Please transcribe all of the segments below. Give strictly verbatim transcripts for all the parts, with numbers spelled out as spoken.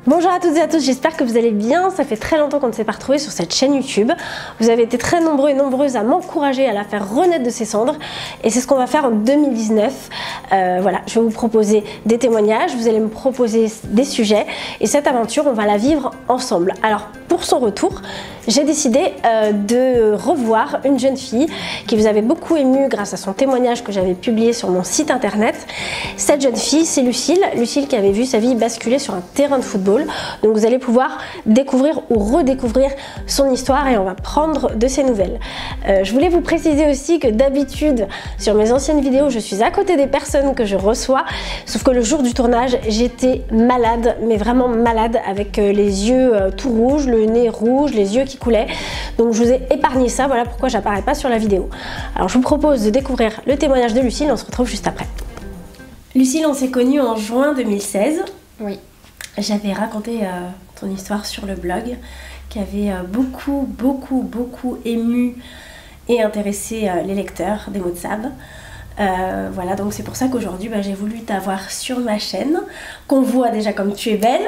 Bonjour à toutes et à tous, j'espère que vous allez bien. Ça fait très longtemps qu'on ne s'est pas retrouvés sur cette chaîne YouTube. Vous avez été très nombreux et nombreuses à m'encourager à la faire renaître de ses cendres. Et c'est ce qu'on va faire en deux mille dix-neuf. Euh, voilà, je vais vous proposer des témoignages, vous allez me proposer des sujets. Et cette aventure, on va la vivre ensemble. Alors, pour son retour, j'ai décidé euh, de revoir une jeune fille qui vous avait beaucoup ému grâce à son témoignage que j'avais publié sur mon site internet. Cette jeune fille, c'est Lucille. Lucille qui avait vu sa vie basculer sur un terrain de football. Donc vous allez pouvoir découvrir ou redécouvrir son histoire et on va prendre de ses nouvelles. Euh, je voulais vous préciser aussi que d'habitude, sur mes anciennes vidéos, je suis à côté des personnes que je reçois. Sauf que le jour du tournage, j'étais malade, mais vraiment malade, avec les yeux euh, tout rouges, le nez rouge, les yeux qui coulaient. Donc je vous ai épargné ça, voilà pourquoi j'apparais pas sur la vidéo. Alors je vous propose de découvrir le témoignage de Lucille, on se retrouve juste après. Lucille, on s'est connus en juin deux mille seize. Oui. J'avais raconté euh, ton histoire sur le blog qui avait euh, beaucoup, beaucoup, beaucoup ému et intéressé euh, les lecteurs des mots de Sab. Euh, voilà, donc c'est pour ça qu'aujourd'hui bah, j'ai voulu t'avoir sur ma chaîne, qu'on voit déjà comme tu es belle,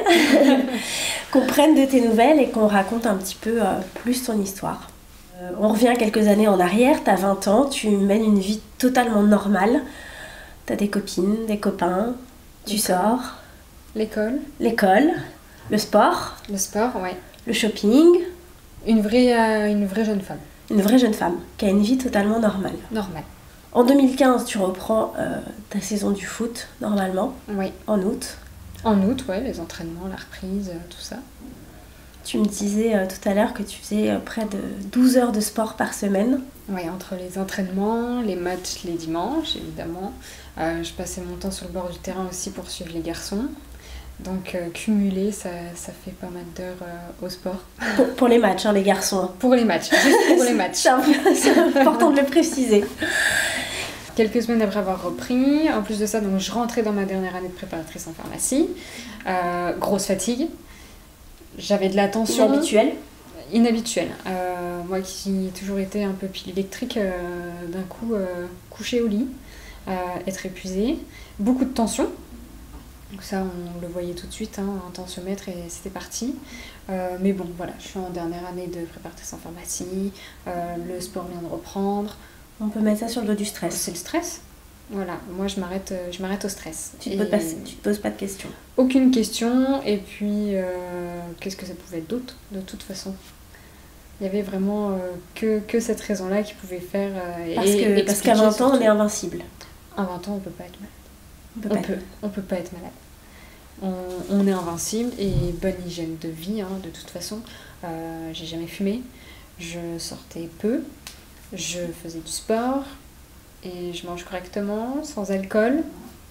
qu'on prenne de tes nouvelles et qu'on raconte un petit peu euh, plus ton histoire. Euh, on revient quelques années en arrière, tu as vingt ans, tu mènes une vie totalement normale. Tu as des copines, des copains, tu sors. L'école. L'école, le sport. Le sport, ouais. Le shopping. Une vraie, euh, une vraie jeune femme. Une vraie jeune femme qui a une vie totalement normale. Normale. En deux mille quinze, tu reprends euh, ta saison du foot, normalement. Oui. En août. En août, ouais, les entraînements, la reprise, euh, tout ça. Tu me disais euh, tout à l'heure que tu faisais euh, près de douze heures de sport par semaine. Oui, entre les entraînements, les matchs les dimanches, évidemment. Euh, je passais mon temps sur le bord du terrain aussi pour suivre les garçons. Donc euh, cumulé, ça, ça fait pas mal d'heures euh, au sport. Pour, pour les matchs, hein, les garçons. Pour les matchs, juste pour les matchs. C'est important de le préciser. Quelques semaines après avoir repris, en plus de ça, donc, je rentrais dans ma dernière année de préparatrice en pharmacie. Euh, grosse fatigue. J'avais de la tension. Inhabituelle. Inhabituelle. Euh, moi qui ai toujours été un peu pile électrique, euh, d'un coup euh, coucher au lit, euh, être épuisée. Beaucoup de tension. Donc ça, on le voyait tout de suite, hein, un tensiomètre et c'était parti. Euh, mais bon, voilà, je suis en dernière année de préparatrice en pharmacie, euh, le sport vient de reprendre. On peut mettre ça sur le dos du stress. C'est le stress. Voilà, moi je m'arrête je m'arrête au stress. Tu te, poses pas, tu te poses pas de questions. Aucune question, et puis euh, qu'est-ce que ça pouvait être d'autre, de toute façon. Il y avait vraiment euh, que, que cette raison-là qui pouvait faire... Euh, parce que, et parce qu'à vingt ans, on est invincible. À vingt ans, on peut pas être malade. On peut, on pas peut, être... on peut pas être malade. On, on est invincible, et bonne hygiène de vie, hein, de toute façon. Euh, j'ai jamais fumé, je sortais peu, je faisais du sport, et je mange correctement, sans alcool.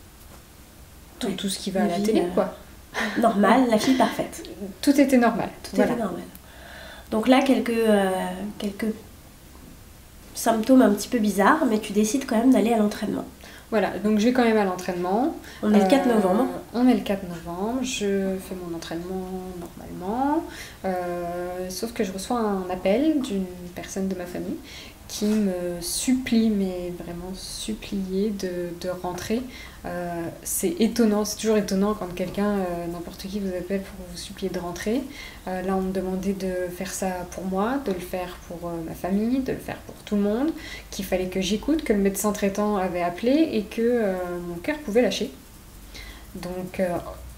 Tout, oui, tout ce qui va à la télé, euh, quoi. Normal, la fille parfaite. Tout était normal. Tout voilà. était normal. Donc là, quelques, euh, quelques symptômes un petit peu bizarres, mais tu décides quand même d'aller à l'entraînement. Voilà, donc je vais quand même à l'entraînement. On est le quatre novembre. Euh, on est le quatre novembre, je fais mon entraînement normalement. Euh, sauf que je reçois un appel d'une personne de ma famille qui me supplie, mais vraiment supplier de, de rentrer. Euh, c'est étonnant, c'est toujours étonnant quand quelqu'un, euh, n'importe qui vous appelle pour vous supplier de rentrer. Euh, là, on me demandait de faire ça pour moi, de le faire pour euh, ma famille, de le faire pour tout le monde, qu'il fallait que j'écoute, que le médecin traitant avait appelé et que euh, mon cœur pouvait lâcher. Donc, euh,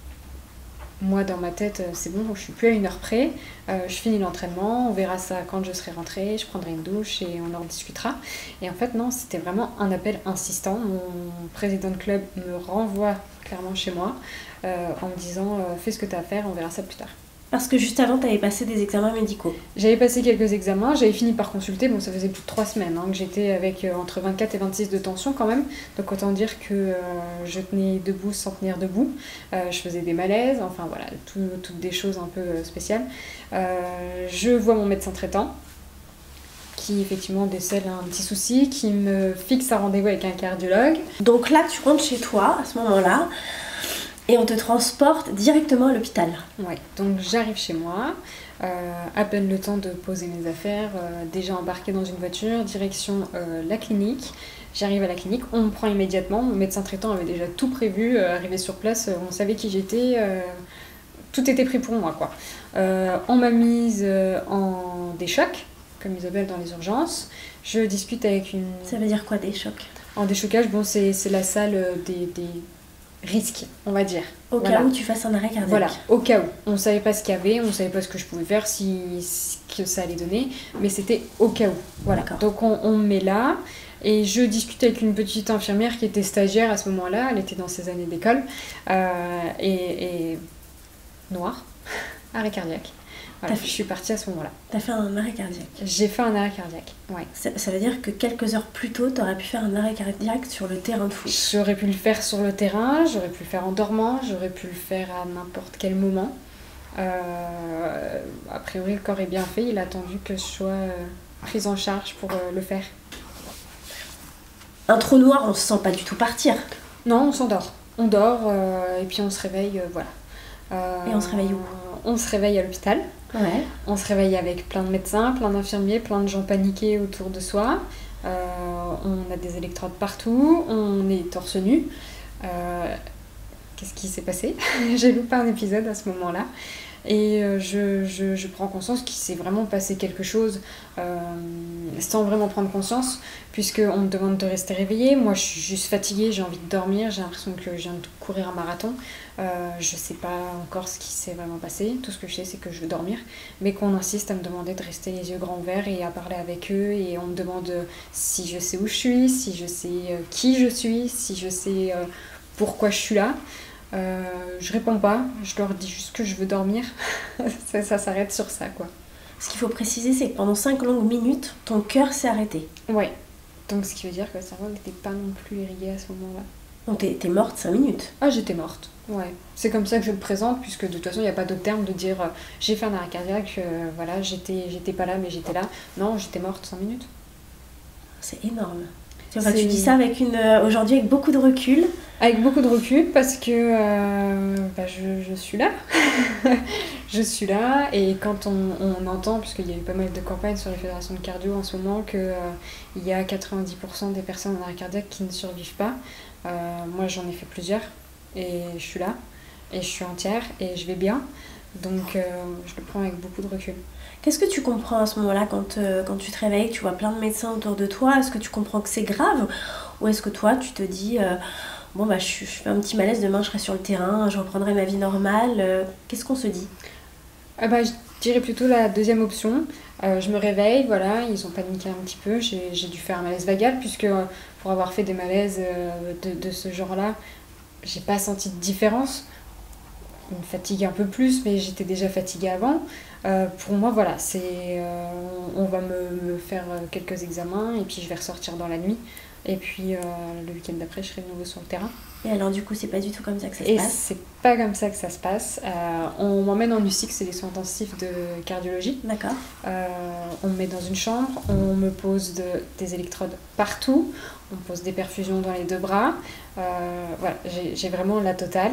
moi, dans ma tête, c'est bon, je suis plus à une heure près, euh, je finis l'entraînement, on verra ça quand je serai rentrée, je prendrai une douche et on en discutera. Et en fait, non, c'était vraiment un appel insistant. Mon président de club me renvoie clairement chez moi euh, en me disant euh, « fais ce que tu as à faire, on verra ça plus tard ». Parce que juste avant, tu avais passé des examens médicaux. J'avais passé quelques examens, j'avais fini par consulter, bon ça faisait plus de trois semaines hein, que j'étais avec euh, entre vingt-quatre et vingt-six de tension quand même, donc autant dire que euh, je tenais debout sans tenir debout, euh, je faisais des malaises, enfin voilà, tout, toutes des choses un peu euh, spéciales. Euh, je vois mon médecin traitant, qui effectivement décèle un petit souci, qui me fixe un rendez-vous avec un cardiologue. Donc là, tu rentres chez toi à ce moment-là, et on te transporte directement à l'hôpital. Ouais, donc j'arrive chez moi, euh, à peine le temps de poser mes affaires, euh, déjà embarquée dans une voiture, direction euh, la clinique. J'arrive à la clinique, on me prend immédiatement, mon médecin traitant avait déjà tout prévu, euh, arrivé sur place, euh, on savait qui j'étais, euh, tout était pris pour moi, quoi. Euh, on m'a mise euh, en déchoc, comme ils appellent dans les urgences. Je discute avec une... Ça veut dire quoi, des chocs? En déchocage, bon, c'est la salle des, des risques, on va dire. Au voilà. cas où tu fasses un arrêt cardiaque. Voilà, au cas où. On ne savait pas ce qu'il y avait, on ne savait pas ce que je pouvais faire, si, ce que ça allait donner, mais c'était au cas où. Voilà. Donc on, on me met là, et je discute avec une petite infirmière qui était stagiaire à ce moment-là, elle était dans ses années d'école, euh, et, et noire, arrêt cardiaque. Voilà, je suis partie à ce moment-là. T'as fait un arrêt cardiaque? J'ai fait un arrêt cardiaque, ouais. Ça, ça veut dire que quelques heures plus tôt, t'aurais pu faire un arrêt cardiaque sur le terrain de foot? J'aurais pu le faire sur le terrain, j'aurais pu le faire en dormant, j'aurais pu le faire à n'importe quel moment. Euh, a priori, le corps est bien fait, il a attendu que je sois euh, prise en charge pour euh, le faire. Un trou noir, on se sent pas du tout partir? Non, on s'endort. On dort euh, et puis on se réveille, euh, voilà. Euh, et on se réveille où? On se réveille à l'hôpital. Ouais. On se réveille avec plein de médecins, plein d'infirmiers, plein de gens paniqués autour de soi. Euh, on a des électrodes partout, on est torse nu. Euh, Qu'est-ce qui s'est passé? J'ai loupé un épisode à ce moment-là. Et euh, je, je, je prends conscience qu'il s'est vraiment passé quelque chose euh, sans vraiment prendre conscience, puisqu'on me demande de rester réveillée. Moi, je suis juste fatiguée, j'ai envie de dormir, j'ai l'impression que je viens de courir un marathon. Euh, je sais pas encore ce qui s'est vraiment passé. Tout ce que je sais, c'est que je veux dormir, mais qu'on insiste à me demander de rester les yeux grands ouverts et à parler avec eux. Et on me demande si je sais où je suis, si je sais euh, qui je suis, si je sais euh, pourquoi je suis là. Euh, je réponds pas, je leur dis juste que je veux dormir. ça ça s'arrête sur ça, quoi. Ce qu'il faut préciser, c'est que pendant cinq longues minutes, ton cœur s'est arrêté. Ouais. Donc ce qui veut dire que le cerveau n'était pas non plus irrigué à ce moment-là. Donc t'es, t'es morte cinq minutes? Ah, j'étais morte. Ouais. C'est comme ça que je le présente, puisque de toute façon, il n'y a pas d'autre terme de dire euh, j'ai fait un arrêt cardiaque, euh, voilà, j'étais, j'étais pas là, mais j'étais là. Non, j'étais morte cinq minutes. C'est énorme. Enfin, tu dis ça avec une, euh, aujourd'hui avec beaucoup de recul. Avec beaucoup de recul parce que euh, bah, je, je suis là. je suis là et quand on, on entend, puisqu'il y a eu pas mal de campagnes sur les fédérations de cardio en ce moment, qu'il euh, y a quatre-vingt-dix pour cent des personnes en arrêt cardiaque qui ne survivent pas. Euh, moi j'en ai fait plusieurs et je suis là et je suis entière et je vais bien. Donc euh, je le prends avec beaucoup de recul. Qu'est-ce que tu comprends à ce moment-là quand, euh, quand tu te réveilles, tu vois plein de médecins autour de toi? Est-ce que tu comprends que c'est grave? Ou est-ce que toi, tu te dis, euh, bon, bah, je, je fais un petit malaise, demain je serai sur le terrain, je reprendrai ma vie normale? euh, Qu'est-ce qu'on se dit? Ah bah, je dirais plutôt la deuxième option. Euh, je me réveille, voilà, ils ont paniqué un petit peu, j'ai, j'ai dû faire un malaise vagal, puisque euh, pour avoir fait des malaises euh, de, de ce genre-là, j'ai pas senti de différence. Une fatigue un peu plus, mais j'étais déjà fatiguée avant. Euh, pour moi, voilà, c'est, euh, on va me, me faire quelques examens et puis je vais ressortir dans la nuit. Et puis euh, le week-end d'après, je serai de nouveau sur le terrain. Et alors, du coup, c'est pas du tout comme ça que ça se et passe? Et c'est pas comme ça que ça se passe. Euh, on m'emmène en U C I C, c'est les soins intensifs de cardiologie. D'accord. Euh, on me met dans une chambre, on me pose de, des électrodes partout, on me pose des perfusions dans les deux bras. Euh, voilà, j'ai, j'ai vraiment la totale.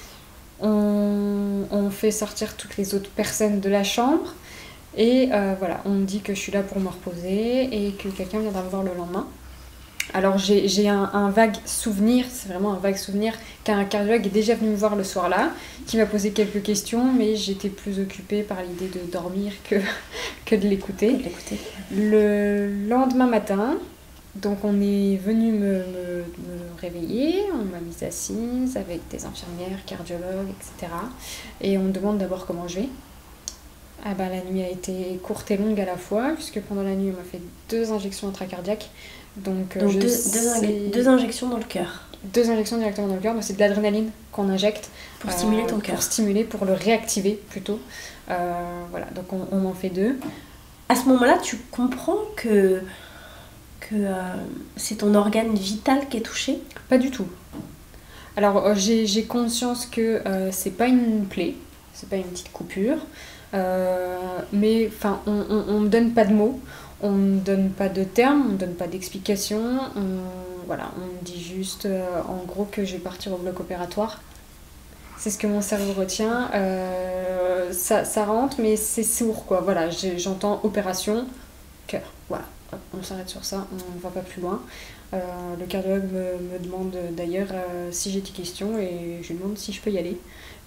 On, on fait sortir toutes les autres personnes de la chambre et euh, voilà, on me dit que je suis là pour me reposer et que quelqu'un viendra me voir le lendemain. Alors j'ai, j'ai un, un vague souvenir, c'est vraiment un vague souvenir qu'un cardiologue est déjà venu me voir le soir-là, qui m'a posé quelques questions, mais j'étais plus occupée par l'idée de dormir que, que de l'écouter. De l'écouter. Le lendemain matin, donc on est venu me, me, me réveiller, on m'a mise assise avec des infirmières, cardiologues, et cetera. Et on me demande d'abord comment je vais. Ah bah, la nuit a été courte et longue à la fois, puisque pendant la nuit on m'a fait deux injections intracardiaques. Donc, donc je deux, sais... deux, deux injections dans le cœur. Deux injections directement dans le cœur, c'est de l'adrénaline qu'on injecte. Pour stimuler euh, ton cœur. Pour stimuler, pour le réactiver plutôt. Euh, voilà, donc on, on en fait deux. À ce moment-là, tu comprends que... que euh, c'est ton organe vital qui est touché? Pas du tout. Alors euh, j'ai, j'ai conscience que euh, c'est pas une plaie, c'est pas une petite coupure, euh, mais enfin on, on, on me donne pas de mots, on me donne pas de termes, on me donne pas d'explications, on, voilà, on me dit juste euh, en gros que je vais partir au bloc opératoire. C'est ce que mon cerveau retient, euh, ça, ça rentre mais c'est sourd quoi, voilà, j'ai, j'entends opération, cœur, voilà. On s'arrête sur ça, on ne va pas plus loin. Euh, le cardiologue me, me demande d'ailleurs euh, si j'ai des questions et je lui demande si je peux y aller.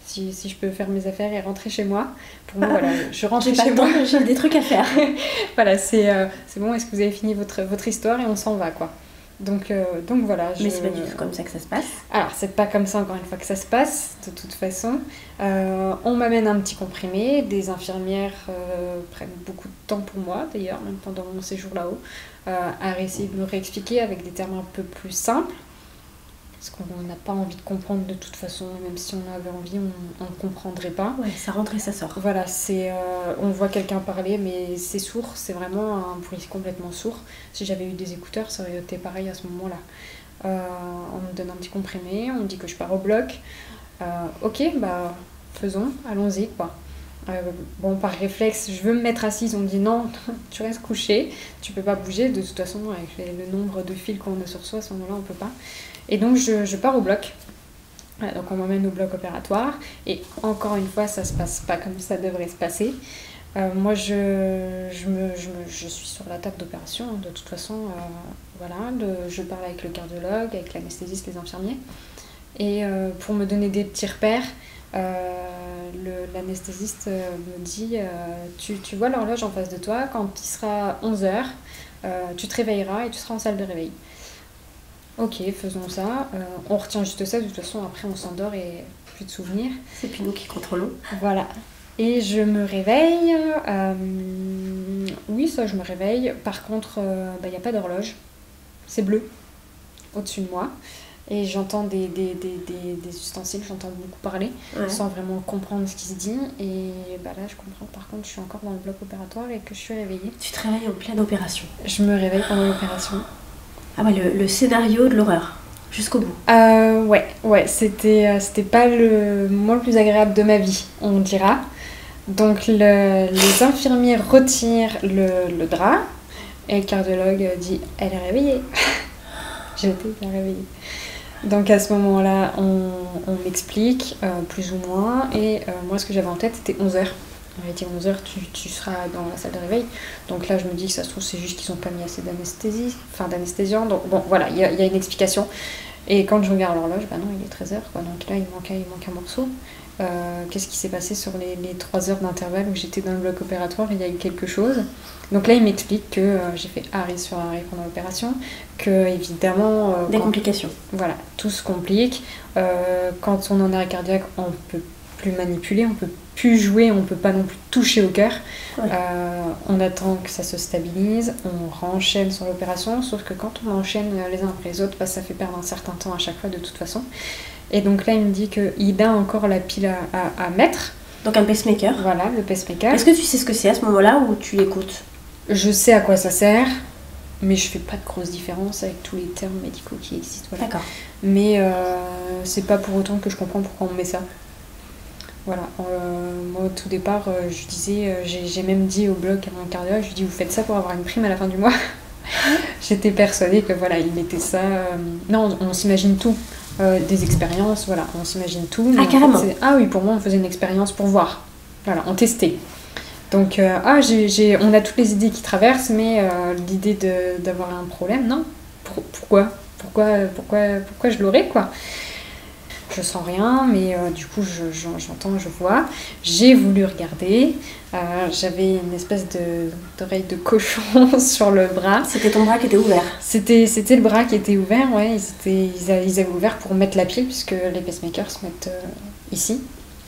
Si, si je peux faire mes affaires et rentrer chez moi, pour moi, voilà, je rentre J'ai chez pas le moi. temps, j'ai des trucs à faire. Voilà, c'est euh, c'est bon, est-ce que vous avez fini votre, votre histoire et on s'en va, quoi. Donc, euh, donc voilà. Mais je... c'est pas du tout comme ça que ça se passe. Alors, c'est pas comme ça, encore une fois, que ça se passe, de toute façon. Euh, on m'amène un petit comprimé, des infirmières euh, prennent beaucoup de temps pour moi, d'ailleurs, même pendant mon séjour là-haut, euh, à essayer de me réexpliquer avec des termes un peu plus simples. Parce qu'on n'a pas envie de comprendre de toute façon, même si on avait envie, on ne comprendrait pas. Ouais, ça rentre et ça sort. Voilà, c'est, euh, on voit quelqu'un parler, mais c'est sourd, c'est vraiment un bruit complètement sourd. Si j'avais eu des écouteurs, ça aurait été pareil à ce moment-là. Euh, on me donne un petit comprimé, on me dit que je pars au bloc. Euh, ok, bah faisons, allons-y, quoi. Euh, bon, par réflexe, je veux me mettre assise, on me dit non, tu restes couché, tu peux pas bouger, de toute façon, avec les, le nombre de fils qu'on a sur soi, à ce moment-là, on peut pas. Et donc, je, je pars au bloc. Voilà, donc, on m'emmène au bloc opératoire. Et encore une fois, ça se passe pas comme ça devrait se passer. Euh, moi, je, je, me, je, me, je suis sur la table d'opération, de toute façon. Euh, voilà, le, je parle avec le cardiologue, avec l'anesthésiste, les infirmiers. Et euh, pour me donner des petits repères, euh, l'anesthésiste me dit euh, tu, tu vois l'horloge en face de toi, quand il sera onze heures, euh, tu te réveilleras et tu seras en salle de réveil. Ok, faisons ça. Euh, on retient juste ça, de toute façon, après on s'endort et plus de souvenirs. C'est plus nous qui contrôlons. Voilà. Et je me réveille. Euh, oui, ça, je me réveille. Par contre, il euh, n'y bah, a pas d'horloge. C'est bleu au-dessus de moi. Et j'entends des, des, des, des, des ustensiles, j'entends beaucoup parler, ouais. Sans vraiment comprendre ce qui se dit. Et bah, là, je comprends. Par contre, je suis encore dans le bloc opératoire et que je suis réveillée. Tu te réveilles en pleine opération. Je me réveille pendant l'opération. Ah ouais, le, le scénario de l'horreur, jusqu'au bout. Euh, ouais, ouais, c'était, euh, c'était pas le moment le plus agréable de ma vie, on dira. Donc le, les infirmiers retirent le, le drap et le cardiologue dit « elle est réveillée ». J'étais bien réveillée. Donc à ce moment-là, on, on m'explique euh, plus ou moins et euh, moi ce que j'avais en tête c'était onze heures. On m'a dit onze heures, tu, tu seras dans la salle de réveil. Donc là, je me dis que ça se trouve, c'est juste qu'ils n'ont pas mis assez d'anesthésie, enfin d'anesthésiant. Donc bon, voilà, il y, y a une explication. Et quand je regarde l'horloge, bah non, il est treize heures, quoi. Donc là, il manque, il manque un morceau. Euh, qu'est-ce qui s'est passé sur les, les trois heures d'intervalle où j'étais dans le bloc opératoire? Il y a eu quelque chose. Donc là, il m'explique que euh, j'ai fait arrêt sur arrêt pendant l'opération, que évidemment... Euh, Des quand, complications. Voilà, tout se complique. Euh, quand on est en arrêt cardiaque, on peut plus manipuler, on peut plus jouer, on peut pas non plus toucher au cœur. Ouais. Euh, on attend que ça se stabilise, on renchaîne sur l'opération, sauf que quand on enchaîne les uns après les autres, bah, ça fait perdre un certain temps à chaque fois de toute façon. Et donc là, il me dit qu'il a encore la pile à, à, à mettre. Donc un pacemaker. Voilà, le pacemaker. Est-ce que tu sais ce que c'est à ce moment-là ou tu l'écoutes? Je sais à quoi ça sert, mais je fais pas de grosse différence avec tous les termes médicaux qui existent. Voilà. D'accord. Mais euh, c'est pas pour autant que je comprends pourquoi on met ça. Voilà, euh, moi au tout départ, euh, je disais, euh, j'ai, j'ai même dit au bloc à mon cardiologue, je lui dis vous faites ça pour avoir une prime à la fin du mois. J'étais persuadée que voilà, il mettait ça. Euh... Non, on, on s'imagine tout, euh, des expériences, voilà, on s'imagine tout. Ah carrément. Fait, ah oui, pour moi on faisait une expérience pour voir, voilà, on testait. Donc euh, ah j'ai, j'ai, on a toutes les idées qui traversent, mais euh, l'idée de, d'avoir un problème, non. Pour, pourquoi, pourquoi, pourquoi, pourquoi je l'aurais quoi? Je sens rien, mais euh, du coup, je, je, j'entends, je vois. J'ai voulu regarder. Euh, j'avais une espèce de, d'oreille de cochon sur le bras. C'était ton bras qui était ouvert? C'était, c'était le bras qui était ouvert, ouais. Ils, étaient, ils, a, ils avaient ouvert pour mettre la pile, puisque les pacemakers se mettent euh, ici.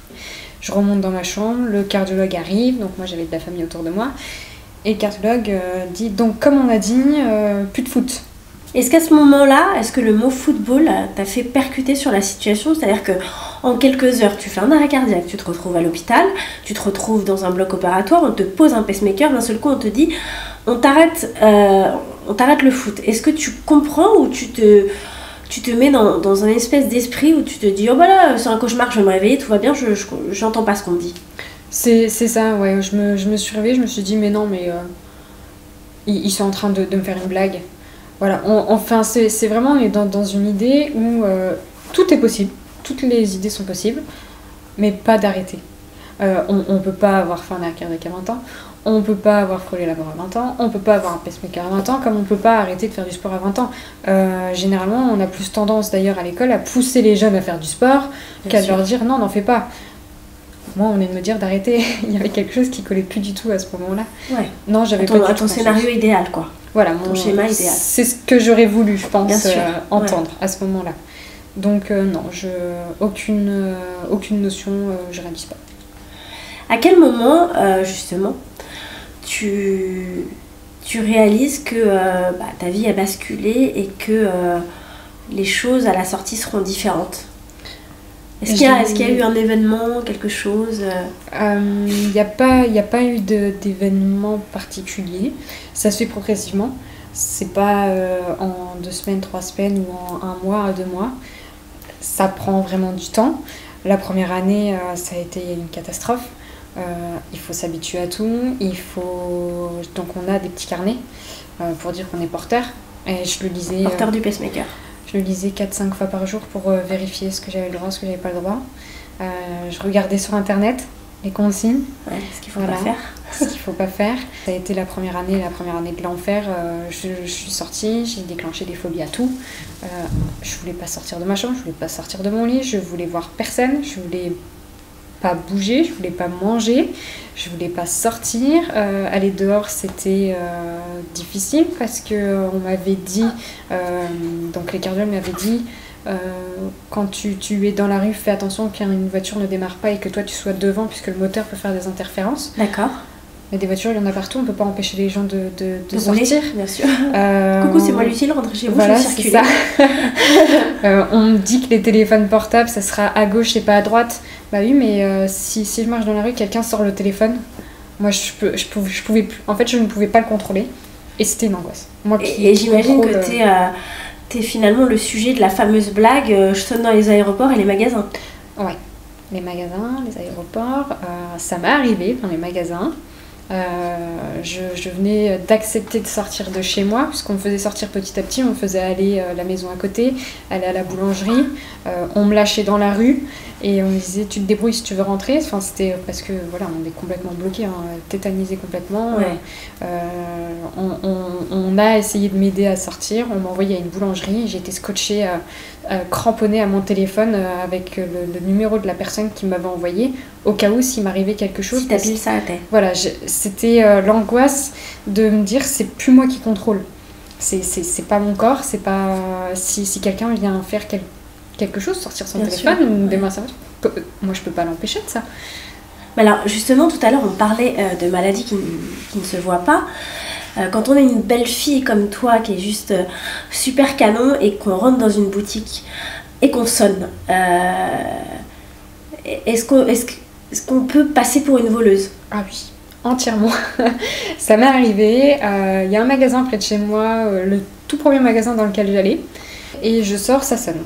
Je remonte dans ma chambre, le cardiologue arrive, donc moi j'avais de la famille autour de moi. Et le cardiologue euh, dit, donc comme on a dit, euh, plus de foot. Est-ce qu'à ce moment-là, est-ce que le mot football t'a fait percuter sur la situation? C'est-à-dire que en quelques heures, tu fais un arrêt cardiaque, tu te retrouves à l'hôpital, tu te retrouves dans un bloc opératoire, on te pose un pacemaker, d'un seul coup on te dit on t'arrête, euh, on t'arrête le foot. Est-ce que tu comprends ou tu te, tu te mets dans, dans un espèce d'esprit où tu te dis oh bah là c'est un cauchemar, je vais me réveiller, tout va bien, je, je, j'entends pas ce qu'on me dit? C'est, c'est ça, ouais. Je me, je me suis réveillée, je me suis dit mais non mais euh, ils, ils sont en train de, de me faire une blague. Voilà, on, enfin c'est, c'est vraiment on est dans, dans une idée où euh, tout est possible, toutes les idées sont possibles, mais pas d'arrêter. Euh, on ne peut pas avoir fait un arrêt cardiaque à vingt ans, on ne peut pas avoir frôlé la mort à vingt ans, on ne peut pas avoir un pacemaker à vingt ans, comme on ne peut pas arrêter de faire du sport à vingt ans. Euh, généralement, on a plus tendance d'ailleurs à l'école à pousser les jeunes à faire du sport Bien qu'à sûr. leur dire non, n'en fais pas. Moi, on venait de me dire d'arrêter. Il y avait quelque chose qui collait plus du tout à ce moment-là. Ouais. Non, j'avais ton, pas ton scénario idéal, quoi. Voilà, ton mon schéma idéal. C'est ce que j'aurais voulu, je pense, Bien sûr. euh, entendre ouais. à ce moment-là. Donc euh, non, je, aucune, euh, aucune notion, euh, je réalise pas. À quel moment, euh, justement, tu, tu réalises que euh, bah, ta vie a basculé et que euh, les choses à la sortie seront différentes? Est-ce qu'il y a, est-ce qu'il y a eu un événement, quelque chose? Il euh, n'y a pas, y a pas eu de, d'événement particulier. Ça se fait progressivement. C'est pas euh, en deux semaines, trois semaines ou en un mois, deux mois. Ça prend vraiment du temps. La première année, euh, ça a été une catastrophe. Euh, il faut s'habituer à tout. Il faut... Donc on a des petits carnets euh, pour dire qu'on est porteur. Et je le lisais... Porteur euh, du pacemaker. Je le lisais quatre cinq fois par jour pour euh, vérifier ce que j'avais le droit, ce que j'avais pas le droit. Euh, je regardais sur internet les consignes. Ouais, ce qu'il faut voilà, pas faire. Ce qu'il faut pas faire. Ça a été la première année, la première année de l'enfer. Euh, je, je suis sortie, j'ai déclenché des phobies à tout. Euh, je voulais pas sortir de ma chambre, je voulais pas sortir de mon lit, je voulais voir personne, je voulais pas bouger, je voulais pas manger, je voulais pas sortir. Euh, aller dehors, c'était euh, difficile parce que euh, on m'avait dit, euh, donc les cardiologues m'avaient dit, euh, quand tu, tu es dans la rue, fais attention qu'une voiture ne démarre pas et que toi tu sois devant puisque le moteur peut faire des interférences. D'accord. Mais des voitures, il y en a partout, on peut pas empêcher les gens de, de, de de sortir. Rouler, bien sûr. Euh, Coucou, c'est moi Lucille, rentrez chez vous, voilà, je vais circuler. C'est ça. euh, on me dit que les téléphones portables, ça sera à gauche et pas à droite. Bah oui, mais euh, si, si je marche dans la rue, quelqu'un sort le téléphone, moi je, peux, je, pouvais, je pouvais plus. En fait, je ne pouvais pas le contrôler. Et c'était une angoisse. Moi, qui et et j'imagine contrôle, que t'es, euh, t'es finalement le sujet de la fameuse blague euh, je sonne dans les aéroports et les magasins. Ouais. Les magasins, les aéroports, euh, ça m'est arrivé dans les magasins. Euh, je, je venais d'accepter de sortir de chez moi puisqu'on me faisait sortir petit à petit, on me faisait aller à la maison à côté, aller à la boulangerie, euh, on me lâchait dans la rue et on me disait tu te débrouilles si tu veux rentrer. Enfin, c'était parce que voilà, on est complètement bloqué, hein, tétanisé complètement. Ouais. Euh, on, on, on a essayé de m'aider à sortir, on m'a envoyé à une boulangerie, j'ai été scotchée euh, euh, cramponnée à mon téléphone euh, avec le, le numéro de la personne qui m'avait envoyé au cas où s'il m'arrivait quelque chose. Si ta pile s'arrêtait. Voilà, je, c'était euh, l'angoisse de me dire c'est plus moi qui contrôle. C'est, c'est, c'est pas mon corps, c'est pas. Si, si quelqu'un vient faire quel, quelque chose, sortir son Bien téléphone sûr, ou ouais. démarrer sa voiture, moi je peux pas l'empêcher de ça. Mais alors, justement, tout à l'heure, on parlait euh, de maladies qui, qui ne se voient pas. Euh, quand on est une belle fille comme toi, qui est juste euh, super canon, et qu'on rentre dans une boutique et qu'on sonne, euh, est-ce qu'on, est-ce, est-ce qu'on peut passer pour une voleuse? Ah oui, entièrement. Ça m'est arrivé. Il euh, y a un magasin près de chez moi, euh, le tout premier magasin dans lequel j'allais, et je sors, ça sonne.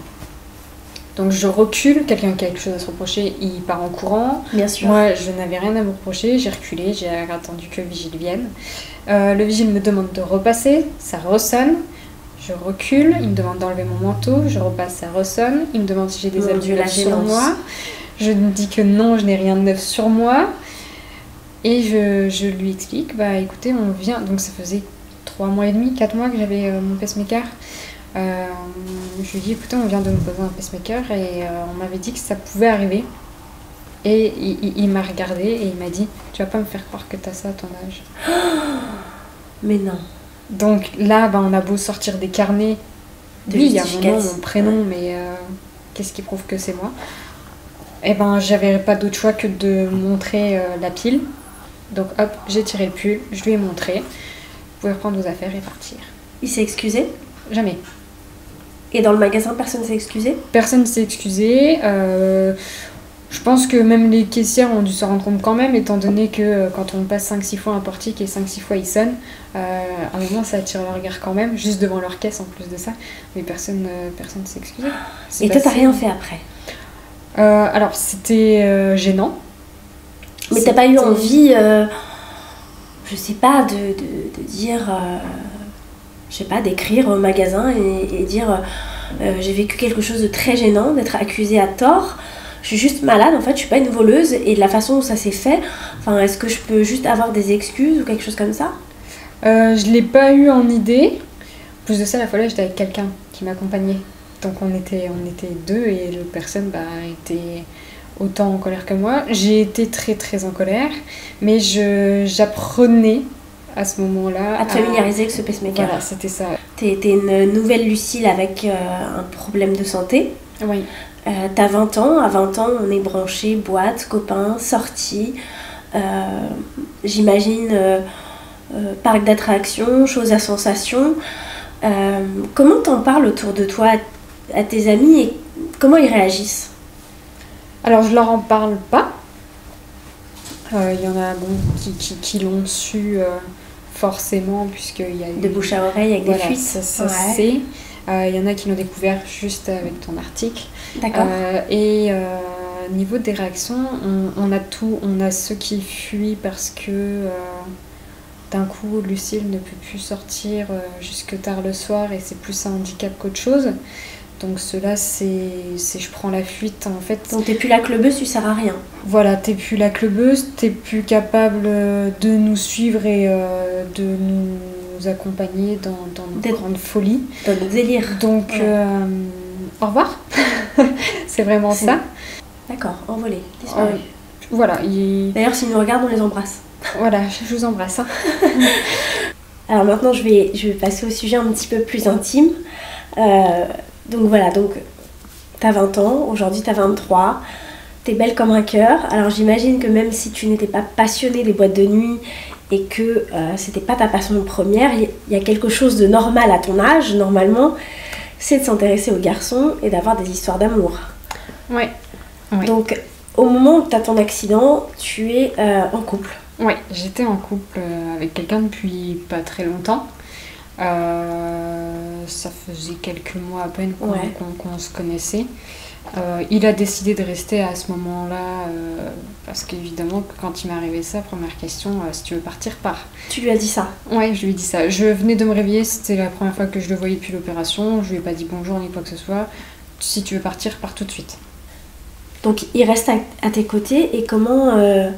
Donc je recule, quelqu'un qui a quelque chose à se reprocher, il part en courant. Bien sûr. Moi, je n'avais rien à me reprocher, j'ai reculé, j'ai attendu que le vigile vienne. Euh, le vigile me demande de repasser, ça ressonne. Je recule, il me demande d'enlever mon manteau, je repasse, ça ressonne. Il me demande si j'ai des Mon Dieu, la habits sur chance. moi. Je me dis que non, je n'ai rien de neuf sur moi. Et je, je lui explique, bah écoutez, on vient, donc ça faisait trois mois et demi, quatre mois que j'avais euh, mon pacemaker. Euh, je lui dis écoutez, on vient de me poser un pacemaker et euh, on m'avait dit que ça pouvait arriver. Et il, il, il m'a regardé et il m'a dit tu vas pas me faire croire que t'as ça à ton âge. Mais non. Donc là, bah, on a beau sortir des carnets. De Oui, il y a mon nom, justificatifs. mon prénom, mais euh, qu'est-ce qui prouve que c'est moi? Et ben, j'avais pas d'autre choix que de montrer euh, la pile. Donc hop, j'ai tiré le pull, je lui ai montré. Vous pouvez reprendre vos affaires et partir. Il s'est excusé? Jamais. Et dans le magasin, personne s'est excusé? Personne s'est excusé. Euh, je pense que même les caissières ont dû s'en rendre compte quand même, étant donné que euh, quand on passe cinq six fois un portique et cinq six fois il sonne, euh, à un moment ça attire leur regard quand même, juste devant leur caisse en plus de ça. Mais personne euh, personne s'est excusé. C'est Et toi, t'as passé. rien fait après? Euh, alors c'était euh, gênant. Mais t'as pas eu envie, euh, je sais pas, de, de, de dire, euh, je sais pas, d'écrire au magasin et, et dire euh, j'ai vécu quelque chose de très gênant, d'être accusée à tort, je suis juste malade, en fait, je suis pas une voleuse, et de la façon où ça s'est fait, enfin, est-ce que je peux juste avoir des excuses ou quelque chose comme ça? euh, Je l'ai pas eu en idée. En plus de ça, la fois là, j'étais avec quelqu'un qui m'accompagnait. Donc on était, on était deux et l'autre personne bah, était autant en colère que moi. J'ai été très très en colère, mais je, j'apprenais à ce moment-là. À te familiariser avec ce pacemaker. Voilà, c'était ça. T'es, t'es une nouvelle Lucille avec euh, un problème de santé. Oui. Euh, t'as vingt ans. À vingt ans, on est branché, boîte, copains, sorties. Euh, j'imagine euh, euh, parc d'attractions, choses à sensation. Euh, comment t'en parles autour de toi à, à tes amis et comment ils réagissent? Alors, je leur en parle pas. Il euh, y en a bon, qui, qui, qui l'ont su euh, forcément, puisqu'il y a eu... De bouche à oreille avec voilà, des fuites. Ça, ça ouais. c'est. Il euh, y en a qui l'ont découvert juste avec ton article. D'accord. Euh, et euh, niveau des réactions, on, on a tout. On a ceux qui fuient parce que euh, d'un coup, Lucille ne peut plus sortir euh, jusque tard le soir et c'est plus un handicap qu'autre chose. Donc ceux-là, c'est, c'est je prends la fuite en fait. Donc t'es plus la clubeuse, tu sers à rien. Voilà, t'es plus la clubeuse, t'es plus capable de nous suivre et euh, de nous accompagner dans, dans nos D'être- grandes folies. Dans le délire. Donc Ouais. euh, au revoir. C'est vraiment C'est- ça. D'accord, envolé, disparu. Euh, voilà, il- D'ailleurs, s'ils nous regardent, on les embrasse. voilà, je vous embrasse. hein. Alors maintenant, je vais, je vais passer au sujet un petit peu plus intime. Euh, donc voilà, donc t'as vingt ans, aujourd'hui t'as vingt-trois, t'es belle comme un cœur. Alors j'imagine que même si tu n'étais pas passionnée des boîtes de nuit et que euh, c'était pas ta passion première, il y, y a quelque chose de normal à ton âge, normalement, c'est de s'intéresser aux garçons et d'avoir des histoires d'amour. Ouais. Ouais. Donc au moment où t'as ton accident, tu es euh, en couple. Ouais, j'étais en couple euh, avec quelqu'un depuis pas très longtemps. Euh, ça faisait quelques mois à peine qu'on, Ouais. qu'on, qu'on se connaissait. Euh, il a décidé de rester à ce moment-là euh, parce qu'évidemment, quand il m'est arrivé ça, première question, euh, si tu veux partir, pars. Tu lui as dit ça. Ouais, je lui ai dit ça. Je venais de me réveiller, c'était la première fois que je le voyais depuis l'opération. Je lui ai pas dit bonjour ni quoi que ce soit. Si tu veux partir, pars tout de suite. Donc il reste à, à tes côtés et comment, euh,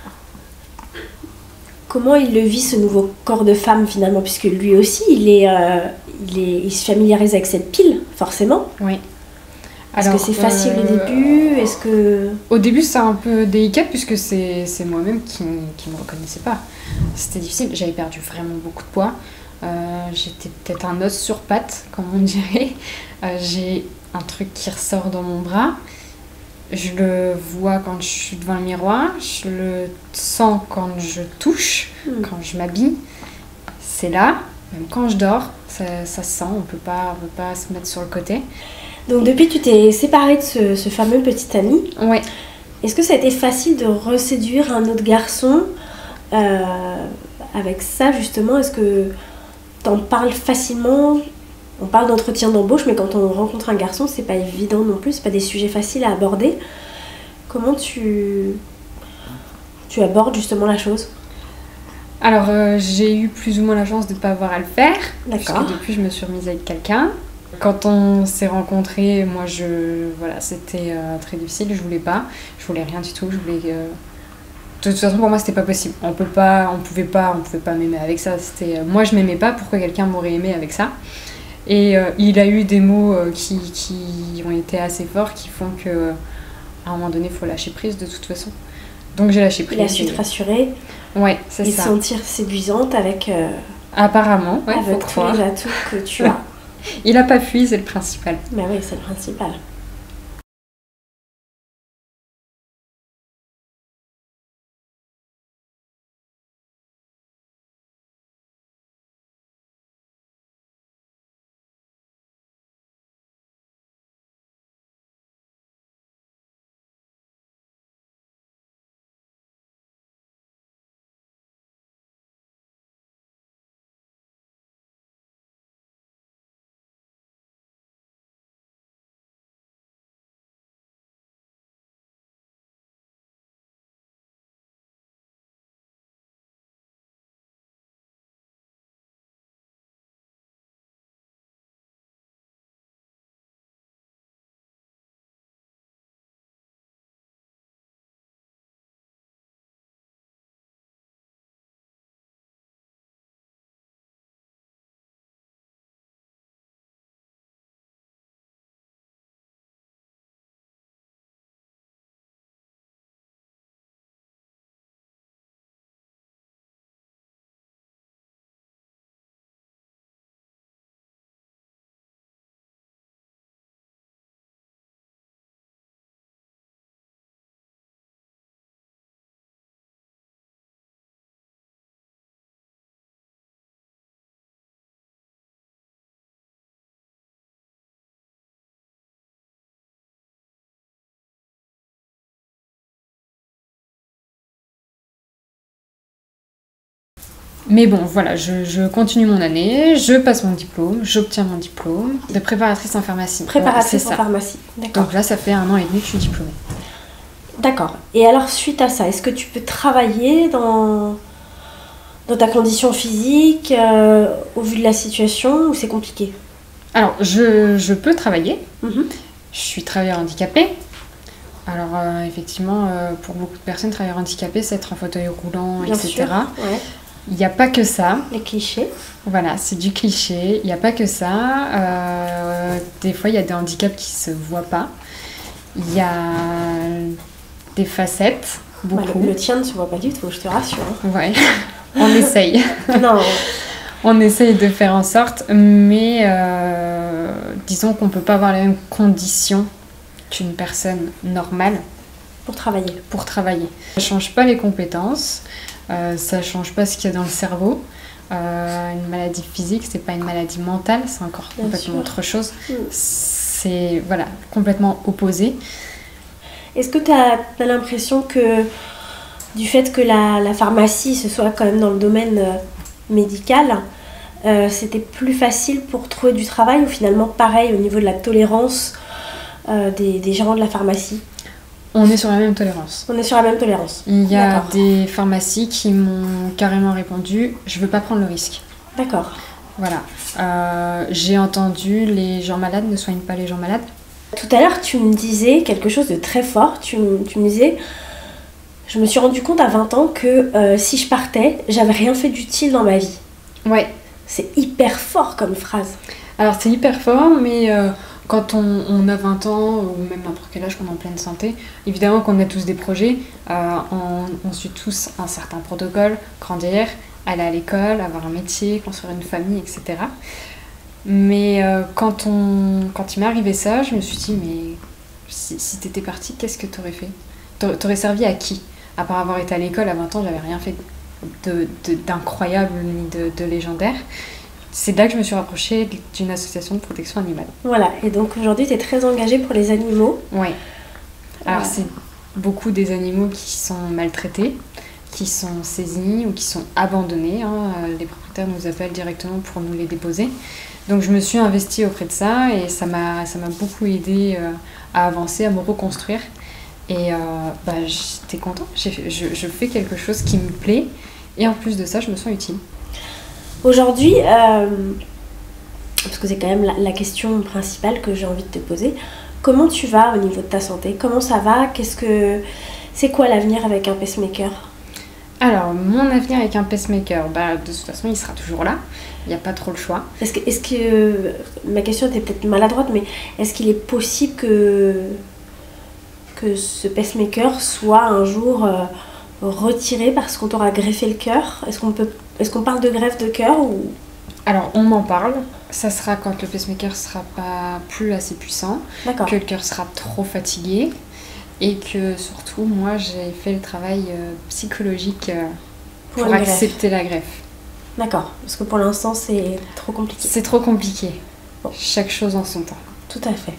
comment il le vit ce nouveau corps de femme finalement, puisque lui aussi il, est, euh, il, est, il se familiarise avec cette pile forcément. Oui. Est-ce que c'est facile au début? Est-ce que... Au début, c'est un peu délicat puisque c'est, c'est moi-même qui ne me reconnaissais pas. C'était difficile, j'avais perdu vraiment beaucoup de poids. Euh, j'étais peut-être un os sur pattes, comme on dirait. Euh, j'ai un truc qui ressort dans mon bras. Je le vois quand je suis devant le miroir. Je le sens quand je touche, Hmm. quand je m'habille. C'est là, même quand je dors, ça, ça se sent. On peut pas, on peut pas se mettre sur le côté. Donc depuis que tu t'es séparée de ce, ce fameux petit ami, Ouais. est-ce que ça a été facile de reséduire un autre garçon euh, avec ça justement? Est-ce que t'en parles facilement? On parle d'entretien d'embauche, mais quand on rencontre un garçon, c'est pas évident non plus, c'est pas des sujets faciles à aborder. Comment tu, tu abordes justement la chose? Alors, euh, j'ai eu plus ou moins la chance de ne pas avoir à le faire. D'accord. Puisque depuis, je me suis remise avec quelqu'un. Quand on s'est rencontrés, moi, je, voilà, c'était euh, très difficile. Je voulais pas. Je voulais rien du tout. Je voulais. Euh... De toute façon, pour moi, c'était pas possible. On peut pas, on pouvait pas, on pouvait pas m'aimer avec ça. C'était, euh, moi, je m'aimais pas. Pourquoi quelqu'un m'aurait aimé avec ça? Et euh, il a eu des mots euh, qui, qui ont été assez forts, qui font que, euh, à un moment donné, il faut lâcher prise de toute façon. Donc j'ai lâché prise. Il a su te rassurer Ouais, c'est et ça. te sentir séduisante avec, euh, Apparemment, ouais, faut avec tous croire. les atouts que tu as. Il a pas fui, c'est le principal. Mais oui, c'est le principal. Mais bon, voilà, je, je continue mon année, je passe mon diplôme, j'obtiens mon diplôme de préparatrice en pharmacie. Préparatrice Ouais, en pharmacie, d'accord. Donc là, ça fait un an et demi que je suis diplômée. D'accord. Et alors, suite à ça, est-ce que tu peux travailler dans, dans ta condition physique euh, au vu de la situation ou c'est compliqué? Alors, je, je peux travailler. Mm-hmm. Je suis travailleur handicapé. Alors, euh, effectivement, euh, pour beaucoup de personnes, travailleur handicapé, c'est être en fauteuil roulant, Bien et cetera. sûr, ouais. Il n'y a pas que ça. Les clichés. Voilà, c'est du cliché. Il n'y a pas que ça. Euh, des fois, il y a des handicaps qui ne se voient pas. Il y a des facettes, beaucoup. Bah, le, le tien ne se voit pas du tout, je te rassure. Hein. Ouais, on essaye. Non. On essaye de faire en sorte, mais euh, disons qu'on ne peut pas avoir les mêmes conditions qu'une personne normale Pour travailler. pour travailler. Ça ne change pas les compétences, euh, ça ne change pas ce qu'il y a dans le cerveau. Euh, une maladie physique, c'est pas une maladie mentale, c'est encore Bien complètement sûr. autre chose. Mm. C'est voilà, complètement opposé. Est-ce que tu as l'impression que du fait que la, la pharmacie ce soit quand même dans le domaine euh, médical, euh, c'était plus facile pour trouver du travail ou finalement pareil au niveau de la tolérance euh, des, des gérants de la pharmacie? On est sur la même tolérance. On est sur la même tolérance. Il y a D'accord. des pharmacies qui m'ont carrément répondu « je veux pas prendre le risque ». D'accord. Voilà. Euh, j'ai entendu les gens malades ne soignent pas les gens malades. Tout à l'heure, tu me disais quelque chose de très fort. Tu, me- tu me disais, je me suis rendu compte à vingt ans que euh, si je partais, j'avais rien fait d'utile dans ma vie. Ouais. C'est hyper fort comme phrase. Alors c'est hyper fort, mais euh, quand on, on a vingt ans, ou même n'importe quel âge qu'on est en pleine santé, évidemment qu'on a tous des projets, euh, on, on suit tous un certain protocole, grandir, aller à l'école, avoir un métier, construire une famille, et cetera. Mais euh, quand, on, quand il m'est arrivé ça, je me suis dit, mais si, si t'étais partie, qu'est-ce que t'aurais fait? T'aurais t'aurais servi à qui? À part avoir été à l'école à vingt ans, j'avais rien fait de- de- d'incroyable ni de, de légendaire. C'est là que je me suis rapprochée d'une association de protection animale. Voilà, et donc aujourd'hui, tu es très engagée pour les animaux. Ouais. Alors Ouais. c'est beaucoup des animaux qui sont maltraités, qui sont saisis ou qui sont abandonnés. Hein. Euh, Les propriétaires nous appellent directement pour nous les déposer. Donc je me suis investie auprès de ça et ça m'a ça m'a beaucoup aidée euh, à avancer, à me reconstruire. Et euh, bah, j'étais contente. J'ai fait- je, je fais quelque chose qui me plaît et en plus de ça, je me sens utile. Aujourd'hui, euh, parce que c'est quand même la, la question principale que j'ai envie de te poser, comment tu vas au niveau de ta santé? Comment ça va? Qu'est-ce que c'est quoi l'avenir avec un pacemaker? Alors, mon avenir avec un pacemaker, bah, de toute façon, il sera toujours là. Il n'y a pas trop le choix. Est-ce que, est-ce que ma question était peut-être maladroite, mais est-ce qu'il est possible que que ce pacemaker soit un jour euh, retiré parce qu'on t'aura greffé le cœur? Est-ce qu'on peut, est-ce qu'on parle de greffe de cœur ou Alors, on m'en parle. Ça sera quand le pacemaker sera pas plus assez puissant, d'accord? que le cœur sera trop fatigué et que surtout, moi, j'ai fait le travail euh, psychologique euh, Pour pour une greffe. accepter la greffe. D'accord, parce que pour l'instant c'est trop compliqué. C'est trop compliqué. Bon. Chaque chose en son temps. Tout à fait.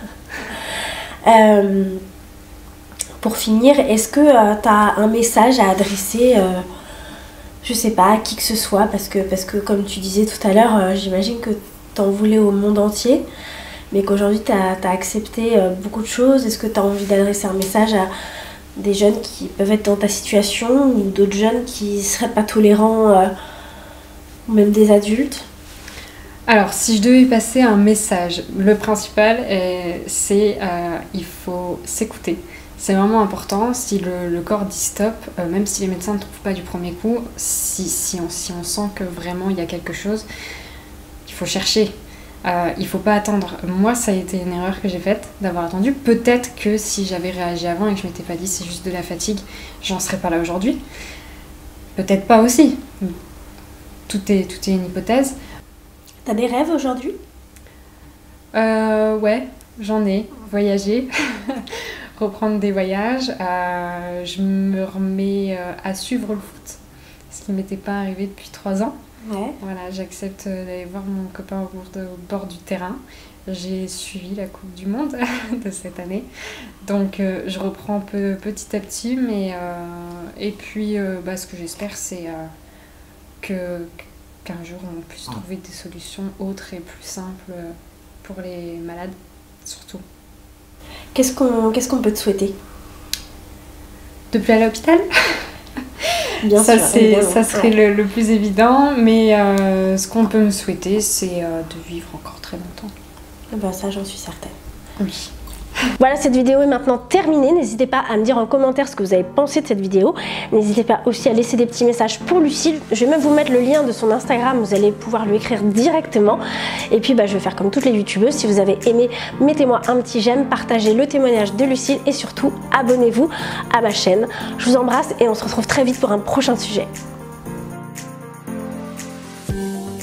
Euh, pour finir, est-ce que tu as un message à adresser, euh, je sais pas, à qui que ce soit, parce que, parce que comme tu disais tout à l'heure, euh, j'imagine que tu en voulais au monde entier, mais qu'aujourd'hui tu as accepté euh, beaucoup de choses. Est-ce que tu as envie d'adresser un message à des jeunes qui peuvent être dans ta situation ou d'autres jeunes qui seraient pas tolérants, euh, ou même des adultes? Alors, si je devais passer un message, le principal, est- c'est euh, il faut s'écouter. C'est vraiment important. Si le, le corps dit stop, euh, même si les médecins ne trouvent pas du premier coup, si, si, on, si on sent que vraiment il y a quelque chose, il faut chercher. Euh, il faut pas attendre. Moi, ça a été une erreur que j'ai faite d'avoir attendu. Peut-être que si j'avais réagi avant et que je m'étais pas dit c'est juste de la fatigue, j'en serais pas là aujourd'hui. Peut-être pas aussi. Tout est, tout est une hypothèse. T'as des rêves aujourd'hui? Euh, ouais, j'en ai. Voyager, reprendre des voyages. Euh, je me remets euh, à suivre le foot, ce qui m'était pas arrivé depuis trois ans. Ouais. Voilà, j'accepte d'aller voir mon copain au bord, de- au bord du terrain. J'ai suivi la Coupe du Monde de cette année. Donc euh, je reprends peu, petit à petit. Mais, euh, et puis euh, bah, ce que j'espère, c'est euh, que, qu'un jour on puisse trouver des solutions autres et plus simples pour les malades, surtout. Qu'est-ce qu'on qu'est-ce qu'on peut te souhaiter? De plus aller à l'hôpital. Bien ça, sûr, c'est, ça serait ouais. le, le plus évident, mais euh, ce qu'on peut me souhaiter, c'est euh, de vivre encore très longtemps. Eh ben, ça, j'en suis certaine. Oui. Voilà, cette vidéo est maintenant terminée. N'hésitez pas à me dire en commentaire ce que vous avez pensé de cette vidéo. N'hésitez pas aussi à laisser des petits messages pour Lucille. Je vais même vous mettre le lien de son Instagram, vous allez pouvoir lui écrire directement. Et puis bah, je vais faire comme toutes les youtubeuses. Si vous avez aimé, mettez-moi un petit j'aime, partagez le témoignage de Lucille et surtout abonnez-vous à ma chaîne. Je vous embrasse et on se retrouve très vite pour un prochain sujet.